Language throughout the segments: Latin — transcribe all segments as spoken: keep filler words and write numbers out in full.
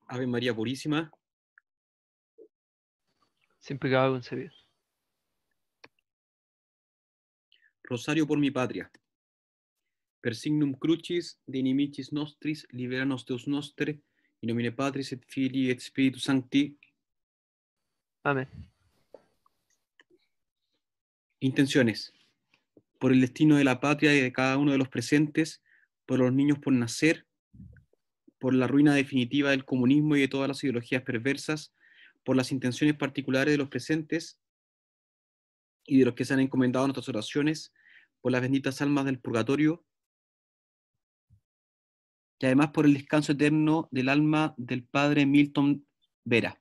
Ave María Purísima. Sin pecado concebido. Rosario por mi patria. Per signum crucis de inimicis nostris, libera nos Deus noster, in nomine Patris et Filii et Spiritus Sancti. Amén. Intenciones. Por el destino de la patria y de cada uno de los presentes, por los niños por nacer, por la ruina definitiva del comunismo y de todas las ideologías perversas, por las intenciones particulares de los presentes y de los que se han encomendado a nuestras oraciones, por las benditas almas del purgatorio, y además por el descanso eterno del alma del padre Milton Vera.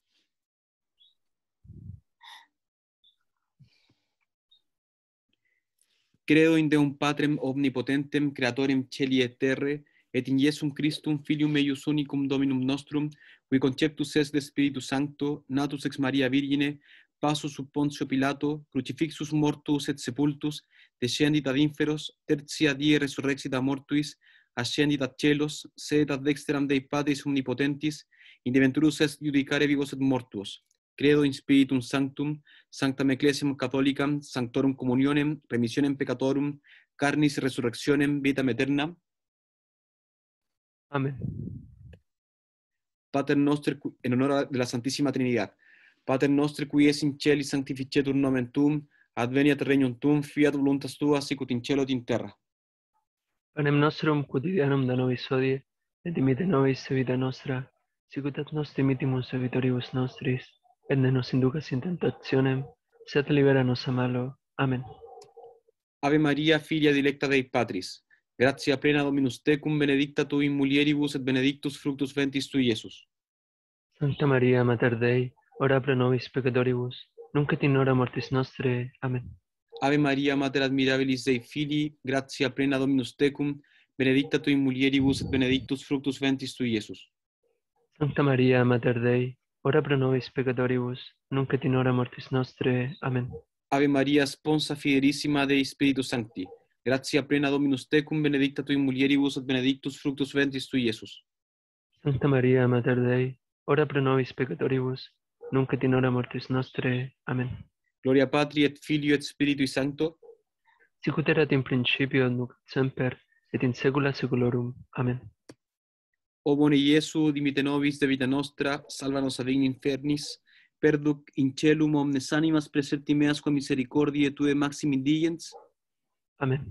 Credo in Deum Patrem omnipotentem, creatorem celi et terre, et in Iesum Christum filium eius unicum Dominum nostrum, qui conceptus est de Spiritu Sancto, natus ex Maria Virgine, passus sub Pontio Pilato, crucifixus mortus et sepultus, descendit ad inferos, tertia die resurrexit a mortuis, ascendit ad celos, sedet ad dexteram Dei Patris omnipotentis, in deventurus est judicare vivos et mortuos. Credo in Spiritum Sanctum, Sanctam Ecclesiam Catholicam, Sanctorum Communionem, Remissionem Peccatorum, Carnis Resurrectionem, Vitam Aeterna. Amén. Pater Noster, en honor de la Santísima Trinidad. Pater Noster, qui es in celi, sanctificetur nomen tuum, adveniat regnum tuum, fiat voluntas tua, sicut in cielo et in terra. Panem nostrum quotidianum da nobis hodie, et dimitte nobis vita nostra, sicut et nos dimittimus debitoribus nostris, et ne nos inducas in tentationem, sed libera nos a malo. Amén. Ave Maria, filia dilecta Dei Patris, gratia plena Dominus tecum, benedicta tu in mulieribus et benedictus fructus ventris tui, Iesus. Sancta Maria, Mater Dei, ora pro nobis peccatoribus, nunc et in hora mortis nostrae. Amén. Ave Maria, Mater admirabilis Dei Filii, gratia plena Dominus tecum, benedicta tu in mulieribus et benedictus fructus ventris tui, Iesus. Sancta Maria, Mater Dei, ora pro nobis peccatoribus, nunc et in hora mortis nostrae. Amén. Ave Maria, sponsa fidelissima Dei Spiritus Sancti, gratia plena Dominus tecum, benedicta tu in mulieribus et benedictus fructus ventris tui, Iesus. Sancta Maria, Mater Dei, ora pro nobis peccatoribus, nunc et in hora mortis nostrae. Amén. Gloria Patri et Filio et Spiritui Sancto. Sicut erat in principio, nunc et semper, et in saecula saeculorum. Amén. O bone Iesu, dimitte nobis de vita nostra, salva nos ad infernis, perduc in celum omnes animas, preserti meas qua misericordiae Tue maximi indigens. Amén.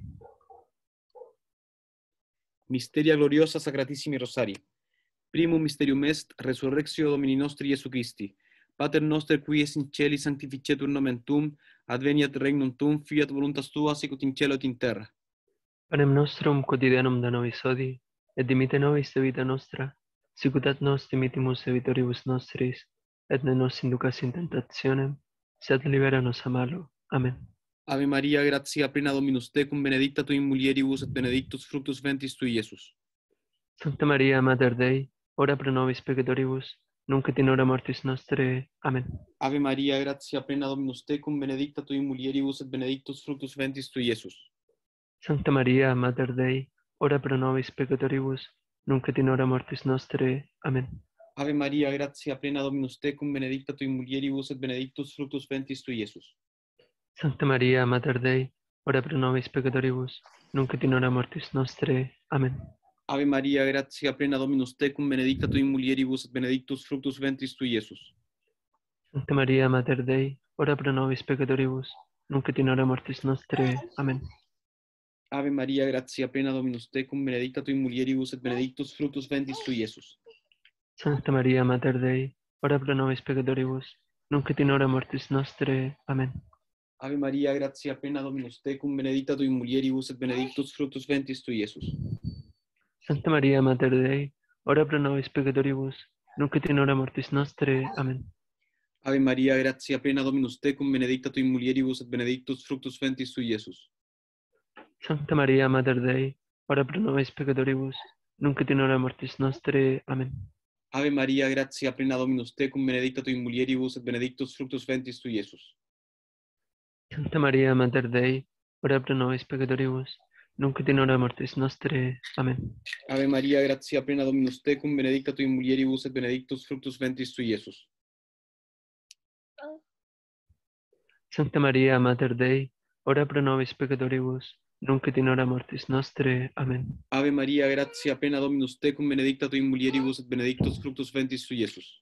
Misteria gloriosa Sacratissimi Rosarii. Primum mysterium est resurrectio Domini nostri Iesu Christi. Pater noster, qui es in celi, sanctificetur nomen tuum, adveniat regnum tuum, fiat voluntas tua, sicut in cielo et in terra. Panem nostrum quotidianum da nobis hodie, et dimitte nobis de vita nostra, sicut et nos dimittimus debitoribus nostris, et ne nos inducas in tentationem, sed libera nos a malo. Amén. Ave Maria, gratia plena Dominus tecum, benedicta tu in mulieribus et benedictus fructus ventris tui, Iesus. Sancta Maria, Mater Dei, ora pro nobis peccatoribus, nunc et in hora mortis nostrae. Amén. Ave Maria, gratia plena Dominus tecum, benedicta tu in mulieribus et benedictus fructus ventris tui, Iesus. Sancta Maria, Mater Dei, ora pro nobis peccatoribus, nunc et in hora mortis nostrae. Amén. Ave Maria, gratia plena Dominus tecum, benedicta tu in mulieribus et benedictus fructus ventris tui, Iesus. Sancta Maria, Mater Dei, ora pro nobis peccatoribus, nunc et in hora mortis nostrae. Amén. Ave Maria, gratia plena Dominus tecum, benedicta tu in mulieribus et benedictus fructus ventris tui, Iesus. Sancta Maria, Mater Dei, ora pro nobis peccatoribus, nunc et in hora mortis nostrae. Amén. Ave Maria, gratia plena Dominus tecum, benedicta tu in mulieribus et benedictus fructus ventris tui, Iesus. Sancta Maria, Mater Dei, ora pro nobis peccatoribus, nunc et in hora mortis nostrae. Amén. Ave Maria, gratia plena Dominus tecum, benedicta tu in mulieribus et benedictus fructus ventris tui, Iesus. Sancta Maria, Mater Dei, ora pro nobis peccatoribus, nunc et in hora mortis nostrae. Amén. Ave Maria, gratia plena Dominus tecum, benedicta tu in mulieribus et benedictus fructus ventris tui, Iesus. Sancta Maria, Mater Dei, ora pro nobis peccatoribus, nunc et in hora mortis nostrae. Amén. Ave Maria, gratia plena Dominus tecum, benedicta tu in mulieribus et benedictus fructus ventris tui, Iesus. Sancta Maria, Mater Dei, ora pro nobis peccatoribus, nunc et in hora mortis nostrae. Amen. Ave Maria, gratia plena Dominus tecum, benedicta tu in mulieribus et benedictus fructus ventris tui, Iesus. Sancta Maria, Mater Dei, ora pro nobis peccatoribus, nunc et in hora mortis nostrae. Amen. Ave Maria, gratia plena Dominus tecum, benedicta tu in mulieribus et benedictus fructus ventris tui, Iesus.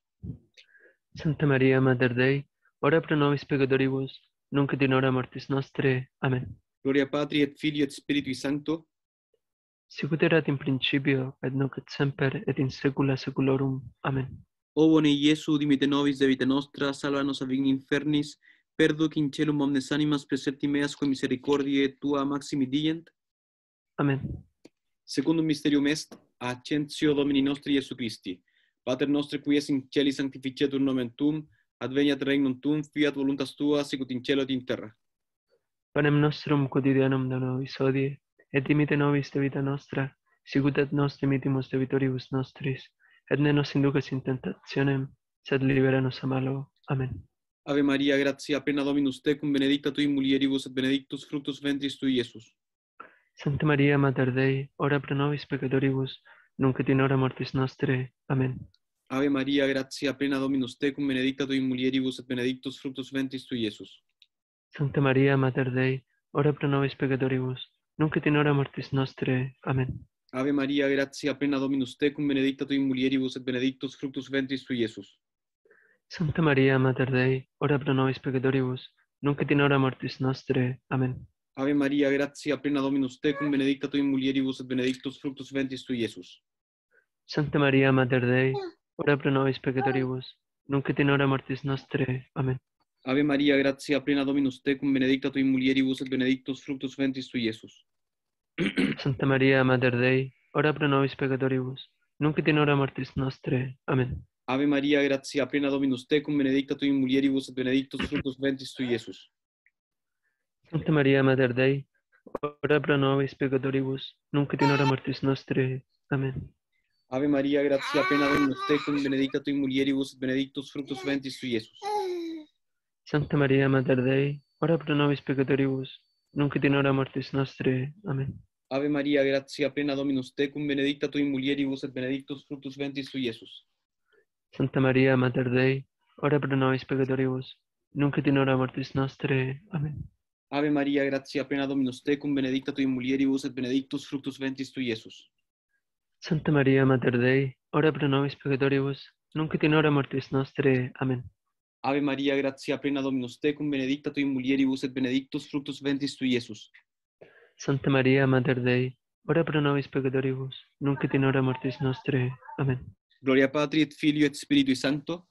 Santa Maria, Mater Dei, ora pro nobis peccatoribus, nunc et in hora mortis nostrae. Amen. Gloria Patri et Filii et Spiritui Sancto, Sicut erat in principio, et nunc et semper, et in saecula saeculorum. Amen. O bone Iesu, dimite nobis de vita nostra, salva nos a vigni infernis, perduc in celum omnes animas, preserti meas quae misericordiae tua maximi dient. Amen. Secundum mysterium est, Ascensio Domini nostri Iesu Christi. Pater nostre qui es in celi sanctificetur nomen tuum, adveniat regnum tuum, fiat voluntas tua, sicut in cielo et in terra. Panem nostrum quotidianum da nobis hodie, et dimite nobis de vita nostra, sicut et nos dimitimus debitoribus nostris, et ne nos inducas in tentationem, sed libera nos a malo. Amen. Ave Maria, gratia plena Dominus tecum, benedicta tu in mulieribus et benedictus fructus ventris tui, Iesus. Santa Maria, Mater Dei, ora pro nobis peccatoribus, nunc et in hora mortis nostrae. Amen. Ave Maria, gratia plena Dominus tecum, benedicta tu in mulieribus et benedictus fructus ventris tui, Iesus. Santa Maria, Mater Dei, ora pro nobis peccatoribus, nunc et in hora mortis nostrae. Amen. Ave Maria, gratia plena Dominus tecum, benedicta tu in mulieribus et benedictus fructus ventris tui, Iesus. Santa Maria, Mater Dei, ora pro nobis peccatoribus, nunc et in hora mortis nostrae. Amen. Ave Maria, gratia plena Dominus tecum, benedicta tu in mulieribus et benedictus fructus ventris tui, Iesus. Santa Maria, Mater Dei, ora pro nobis peccatoribus, nunc et in hora mortis nostrae. Amen. Ave Maria, gratia plena Dominus tecum, benedicta tu in mulieribus et benedictus fructus ventris tui, Iesus. Santa Maria, Mater Dei, ora pro nobis peccatoribus, nunc et in hora mortis nostrae. Amen. Ave Maria, gratia plena Dominus tecum, benedicta tu in mulieribus et benedictus fructus ventris tui, Iesus. Santa Maria, Mater Dei, ora pro nobis peccatoribus, nunc et in hora mortis nostrae. Amen. Ave Maria, gratia plena Dominus tecum, benedicta tu in mulieribus et benedictus fructus ventris tui, Iesus. Santa Maria, Mater Dei, ora pro nobis peccatoribus, nunc et in hora mortis nostrae. Amen. Ave Maria, gratia plena Dominus tecum, benedicta tu in mulieribus et benedictus fructus ventris tui, Iesus. Santa Maria, Mater Dei, ora pro nobis peccatoribus, nunc et in hora mortis nostrae. Amen. Ave Maria, gratia plena Dominus tecum, benedicta tu in mulieribus et benedictus fructus ventris tui, Iesus. Santa Maria, Mater Dei, ora pro nobis peccatoribus, nunc et in hora mortis nostrae. Amen. Ave Maria, gratia plena Dominus tecum, benedicta tu in mulieribus et benedictus fructus ventris tui, Iesus. Santa Maria, Mater Dei, ora pro nobis peccatoribus, nunc et in hora mortis nostrae. Amen. Gloria Patri et Filio et Spiritui Sancto,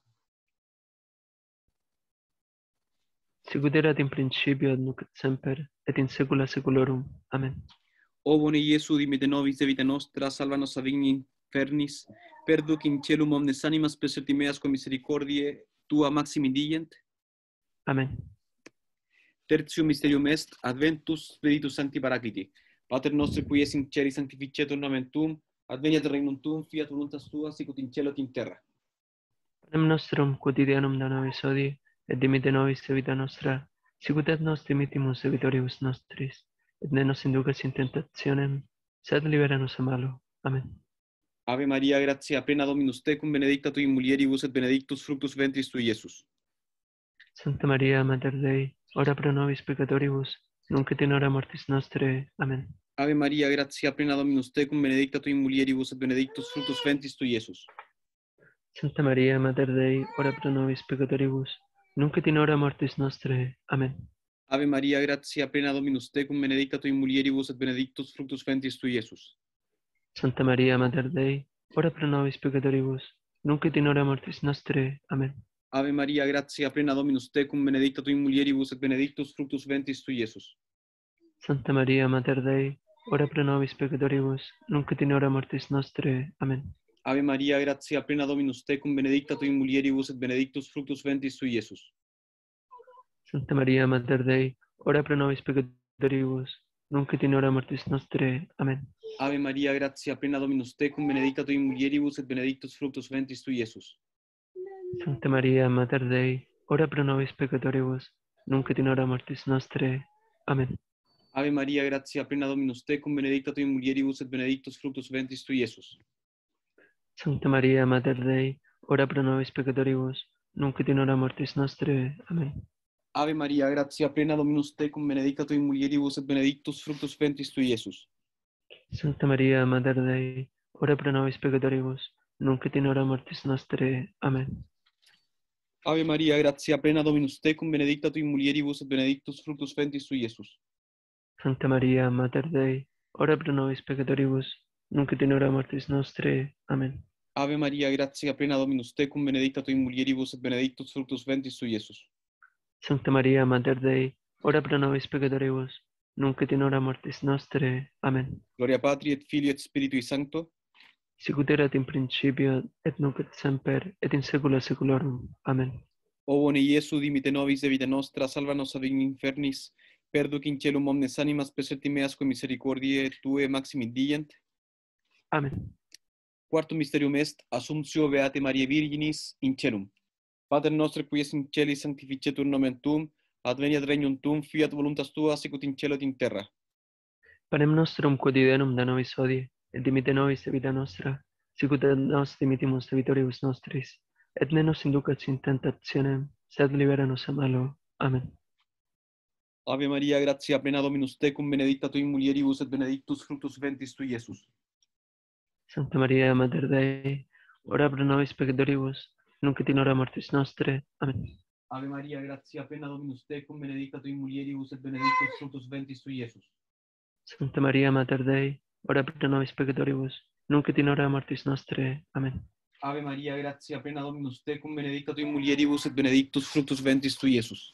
Sicut erat in principio, et nunc et semper, et in saecula saeculorum. Amen. O bone Iesu, dimite nobis de vita nostra, salva nos a vigni infernis, perduc in celum omnes animas, preserti meas quae misericordiae tua maximi dient. Amen. Tertium mysterium est, Adventus Spiritus Sancti Paracliti. Pater nostre qui es in celi, sanctificetur nomen tuum, adveniat regnum tuum, fiat voluntas tua, sicut in cielo et in terra. Panem nostrum quotidianum da nobis hodie, et dimite nobis de vita nostra, sicut et nos dimitimus debitoribus nostris, et ne nos inducas in tentationem, sed libera nos a malo. Amen. Ave Maria, gratia plena Dominus tecum, benedicta tu in mulieribus et benedictus fructus ventris tui, Iesus. Santa Maria, Mater Dei, ora pro nobis peccatoribus, nunc et in hora mortis nostrae. Amen. Ave Maria, gratia plena Dominus tecum, benedicta tu in mulieribus et benedictus fructus ventris tui, Iesus. Santa Maria, Mater Dei, ora pro nobis peccatoribus, nunc et in hora mortis nostrae. Amen. Ave Maria, gratia plena Dominus tecum, benedicta tu in mulieribus et benedictus fructus ventris tui, Iesus. Santa Maria, Mater Dei, ora pro nobis peccatoribus, nunc et in hora mortis nostrae. Amen. Ave Maria, gratia plena Dominus tecum, benedicta tu in mulieribus et benedictus fructus ventris tui, Iesus. Santa Maria, Mater Dei, ora pro nobis peccatoribus, nunc et in hora mortis nostrae. Amen. Ave Maria, gratia plena Dominus tecum, benedicta tu in mulieribus et benedictus fructus ventris tui, Iesus. Santa Maria, Mater Dei, ora pro nobis peccatoribus, nunc et in hora mortis nostrae. Amen. Ave Maria, gratia plena Dominus tecum, benedicta tu in mulieribus et benedictus fructus ventris tui, Iesus. Santa Maria, Mater Dei, ora pro nobis peccatoribus, nunc et in hora mortis nostrae. Amen. Ave Maria, gratia plena Dominus tecum, benedicta tu in mulieribus et benedictus fructus ventris tui, Iesus. Sancta Maria, Mater Dei, ora pro nobis peccatoribus, nunc et in hora mortis nostrae. Amen. Ave Maria, gratia plena Dominus tecum, benedicta tu in mulieribus et benedictus fructus ventris tui, Iesus. Sancta Maria, Mater Dei, ora pro nobis peccatoribus, nunc et in hora mortis nostrae. Amen. Ave Maria, gratia plena Dominus tecum, benedicta tu in mulieribus et benedictus fructus ventris tui, Iesus. Sancta Maria, Mater Dei, ora pro nobis peccatoribus, nunc et in hora mortis nostrae. Amen. Ave Maria, gratia plena Dominus tecum, benedicta tu in mulieribus et benedictus fructus ventris tui, Iesus. Sancta Maria, Mater Dei, ora pro nobis peccatoribus, nunc et in hora mortis nostrae. Amen. Gloria Patri et Filii et Spiritui Sancto, Sicut erat in principio, et nunc et semper, et in saecula saeculorum. Amen. o bone Iesu, dimite nobis de vita nostra, salva nos ad infernis, perduc in caelum omnes animas, preserti meas con misericordiae Tue maximi dient. Amen. Quartum mysterium est, Assumptio Beate Mariae Virginis in caelum. Pater nostre, qui es in caelis, sanctificetur nomen Tuum, adveniat regnum Tuum, fiat voluntas Tua, sicut in cielo et in terra. Panem nostrum quotidianum da nobis hodie, et dimite nobis de vita nostra, sicut et nos dimitimus debitoribus nostris, et ne nos inducas in tentationem, sed libera nos a malo. Amen. Ave Maria, gratia plena Dominus tecum, benedicta tu in mulieribus et benedictus fructus ventris tui, Iesus. Sancta Maria, Mater Dei, ora pro nobis peccatoribus, nunc et in hora mortis nostrae. Amen. Ave Maria, gratia plena Dominus tecum, benedicta tu in mulieribus et benedictus fructus ventris tui, Iesus. Sancta Maria, Mater Dei, ora pro nobis peccatoribus, nunc et in hora mortis nostrae. Amen. Ave Maria, gratia plena Dominus tecum, benedicta tu in mulieribus et benedictus fructus ventris tui, Iesus.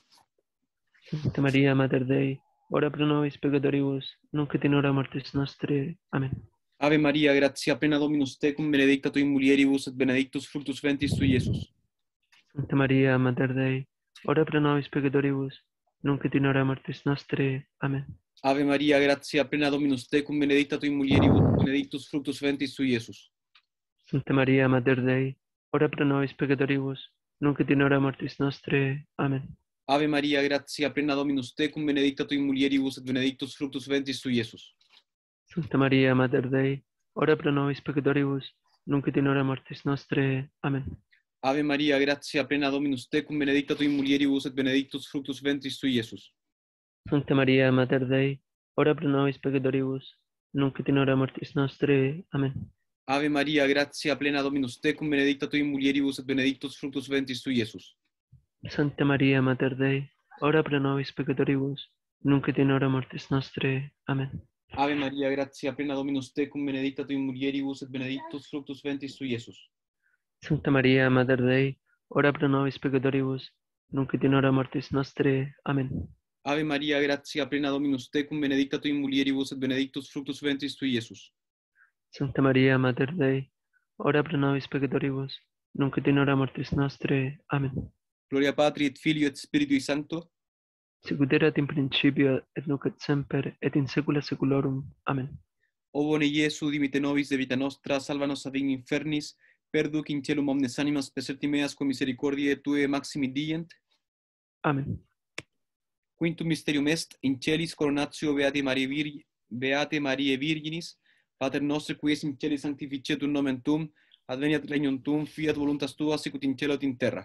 Sancta Maria, Mater Dei, ora pro nobis peccatoribus, nunc et in hora mortis nostrae. Amen. Ave Maria, gratia plena Dominus tecum, benedicta tu in mulieribus et benedictus fructus ventris tui, Iesus. Sancta Maria, Mater Dei, ora pro nobis peccatoribus, nunc et in hora mortis nostrae. Amen. Ave Maria, gratia plena Dominus tecum, benedicta tu in mulieribus et benedictus fructus ventris tui, Iesus. Sancta Maria, Mater Dei, ora pro nobis peccatoribus, nunc et in hora mortis nostrae. Amen. Ave Maria, gratia plena Dominus tecum, benedicta tu in mulieribus et benedictus fructus ventris tui, Iesus. Sancta Maria, Mater Dei, ora pro nobis peccatoribus, nunc et in hora mortis nostrae. Amen. Ave Maria, gratia plena Dominus tecum, benedicta tu in mulieribus et benedictus fructus ventris tui, Iesus. Sancta Maria, Mater Dei, ora pro nobis peccatoribus, nunc et in hora mortis nostrae. Amen. Ave Maria, gratia plena Dominus tecum, benedicta tu in mulieribus et benedictus fructus ventris tui, Iesus. Sancta Maria, Mater Dei, ora pro nobis peccatoribus, nunc et in hora mortis nostrae. Amen. Ave Maria, gratia plena Dominus tecum, benedicta tu in mulieribus et benedictus fructus ventris tui, Iesus. Sancta Maria, Mater Dei, ora pro nobis peccatoribus, nunc et in hora mortis nostrae. Amen. Ave Maria, gratia plena Dominus tecum, benedicta tu in mulieribus et benedictus fructus ventris tui, Iesus. Sancta Maria, Mater Dei, ora pro nobis peccatoribus, nunc et in hora mortis nostrae. Amen. Gloria Patri et Filii et Spiritui Sancto, Sicut erat in principio, et nunc et semper, et in saecula saeculorum. Amen. o bone Iesu, dimite nobis de vita nostra, salva nos ad infernis, perduc in caelum omnes animas, preserti meas con misericordiae Tue maximi dient. Amen. Quintum mysterium est, in celis coronatio Beate Mariae Virgi, Beate Mariae Virginis, Pater nostre, qui es in celis, sanctificetur nomen Tuum, adveniat regnum Tuum, fiat voluntas Tua, sicut in cielo et in terra.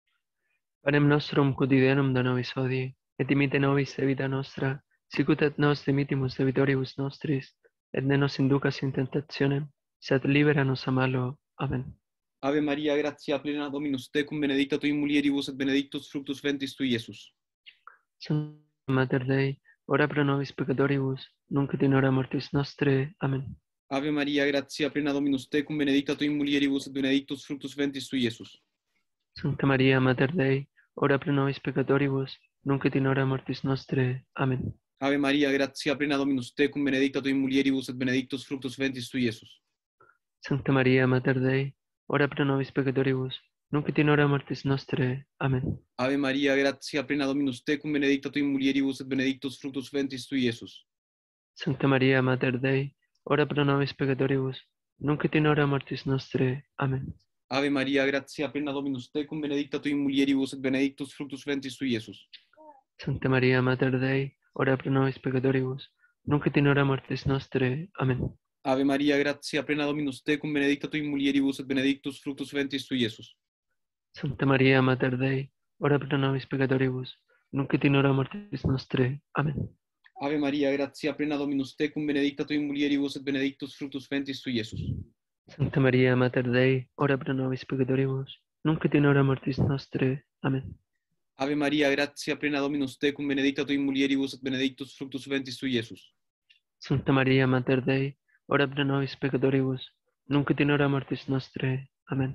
Panem nostrum quotidianum da nobis hodie, et dimite nobis de vita nostra, sicut et nos dimitimus debitoribus nostris, et ne nos inducas in tentationem, sed libera nos a malo. Amen. Ave Maria, gratia plena Dominus tecum, benedicta tu in mulieribus et benedictus fructus ventris tui, Iesus. Sancta Mater Dei, ora pro nobis peccatoribus, nunc et in hora mortis nostrae. Amen. Ave Maria, gratia plena Dominus tecum, benedicta tu in mulieribus et benedictus fructus ventris tui, Iesus. Sancta Maria, Mater Dei, ora pro nobis peccatoribus, nunc et in hora mortis nostrae. Amen. Ave Maria, gratia plena Dominus tecum, benedicta tu in mulieribus et benedictus fructus ventris tui, Iesus. Sancta Maria, Mater Dei, ora pro nobis peccatoribus, nunc et in hora mortis nostrae. Amen. Ave Maria, gratia plena Dominus tecum, benedicta tu in mulieribus et benedictus fructus ventris tui, Iesus. Sancta Maria, Mater Dei, ora pro nobis peccatoribus, nunc et in hora mortis nostrae. Amen. Ave Maria, gratia plena Dominus tecum, benedicta tu in mulieribus et benedictus fructus ventris tui, Iesus. Sancta Maria, Mater Dei, ora pro nobis peccatoribus, nunc et in hora mortis nostre. Amen. Ave María, gratia plena Dominus tecum, benedicta tui in mulieribus et benedictus fructus ventris tui, Iesus. Santa Maria, Mater Dei, ora pro nobis peccatoribus, nunc et in hora mortis nostre. Amen. Ave María, gratia plena Dominus tecum, benedicta tui in mulieribus et benedictus fructus ventris tui, Iesus. Santa Maria, Mater Dei, ora pro nobis peccatoribus, nunc et in hora mortis nostre. Amen. Ave María, gratia plena Dominus tecum, benedicta tui in mulieribus et benedictus fructus ventris tui, Iesus. Santa Maria, Mater Dei, ora pro nobis peccatoribus, nunc et in hora mortis nostre. Amen.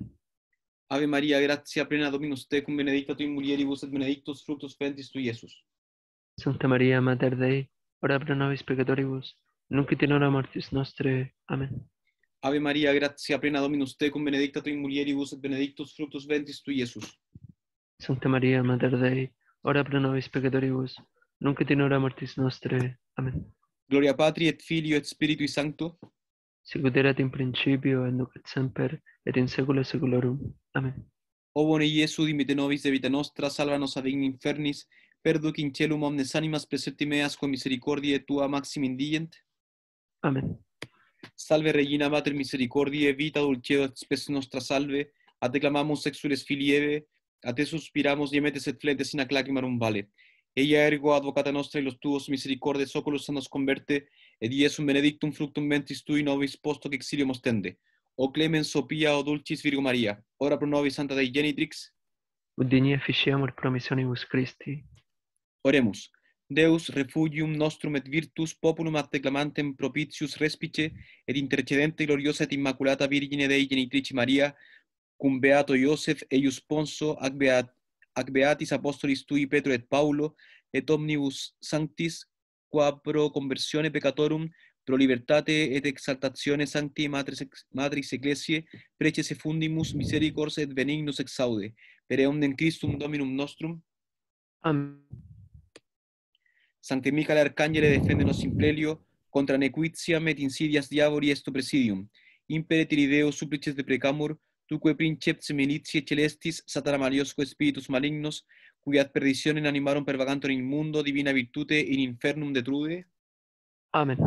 Ave María, gratia plena Dominus tecum, benedicta tui in mulieribus et benedictus fructus ventris tui, Iesus. Santa Maria, Mater Dei, ora pro nobis peccatoribus, nunc et in hora mortis nostre. Amen. Ave María, gratia plena Dominus tecum, benedicta tui in mulieribus et benedictus fructus ventris tui, Iesus. Santa Maria, Mater Dei, ora pro nobis peccatoribus, nunc et in hora mortis nostre. Amen. Gloria Patri et Filio et Spiritui Sancto. Sicut erat in principio, et nunc et semper, et in saecula saeculorum. Amen. O bone Iesu, dimite nobis de vita nostra, salvanos ad igni infernis, perduc in celum omnes animas preserti meas con misericordiae tua maxim indigent. Amen. Salve Regina Mater Misericordiae, vita dulcedo et spes nostra salve, a te clamamus exules filieve, a te suspiramos diemetes et flentes in ac lacrimarum vale. Ella ergo advocata nostra y los tuos misericordes oculos nos converte, et Iesum benedictum fructum ventris tui nobis posto que exilio mostende. O clemens, o pia, o dulcis Virgo Maria, ora pro nobis Santa Dei Genitrix. Ut digni efficiamur promissionibus Christi. Oremus. Deus refugium nostrum et virtus populum ad declamantem propitius respice, et intercedente gloriosa et immaculata Virgine Dei Genitrici Maria, cum beato Iosef eius sponso, ac, beat, ac beatis apostolis tui Petro et Paulo, et omnibus sanctis, qua pro conversione peccatorum, pro libertate et exaltatione sancti matris, matris ecclesiae, preces effundimus misericors et benignus exaude, per eundem Christum Dominum nostrum. Amen. Sancte Michael Arcangele defendenos implelio, contra nequitiam et insidias diaboli esto presidium. Impere Tirideo supplices deprecamur, tuque princeps militiae celestis, satana maliosco spiritus malignos, cui ad perditionem animarum per vagantur in mundo, divina virtute in infernum detrude. Amen.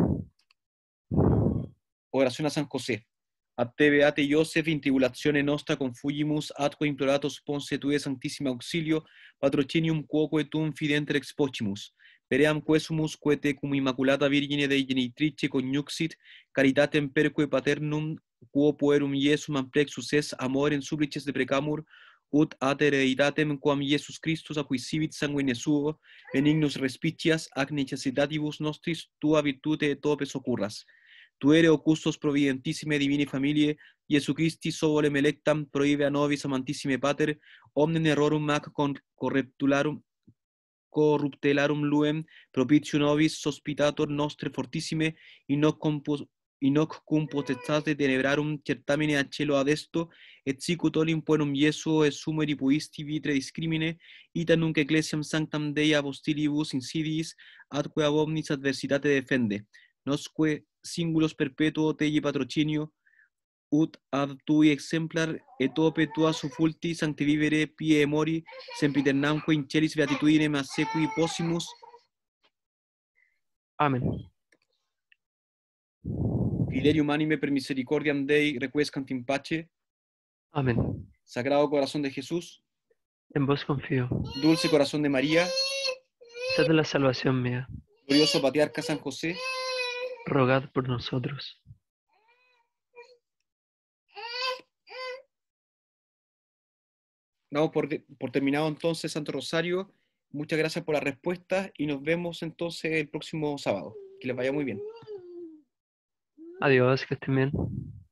Oración a San José. A te beate Iosef in tribulatione nostra confugimus, atque imploratos ponse tue sanctissima auxilio, patrocinium quoque tum fidenter expocimus. Peream quesumus quete cum immaculata Virgine Dei Genitrice coniuxit, caritatem perque paternum, quo puerum Iesum amplexus es, amorem supplices deprecamur, ut ad hereditatem quam Iesus Christus acquisivit sanguine suo, benignus respicias, ac necessitatibus nostris tua virtute et tope soccurras. Tuere o custos providentissime divini familiae, Iesu Christi sovolem electam prohibe a nobis amantissime pater, omnem errorum ac corruptularum, corruptelarum luem, propitio nobis sospitator nostre fortissime, in hoc compos, in hoc cum potestate tenebrarum certamine a cielo adesto, et sicut olim puerum Iesuo et sumeri puisti vitre discrimine, ita nunc ecclesiam sanctam Dei apostilibus insidiis, atque ab omnis adversitate defende. Nosque singulos perpetuo tei patrocinio, ut ad tui exemplar et ope tua sufulti sancti vivere pie mori, sempiternamque in celis beatitudinem a sequi possimus. Amen. Fidelium anime per misericordiam Dei requiescant in pace. Amen. Sagrado Corazón de Jesús, En vos confío. Dulce Corazón de María, Sed la salvación mía. Glorioso Patriarca San José, Rogad por nosotros. damos por, de, por terminado entonces Santo Rosario. Muchas gracias por la respuesta y nos vemos entonces el próximo sábado. Que les vaya muy bien. Adiós, que estén bien.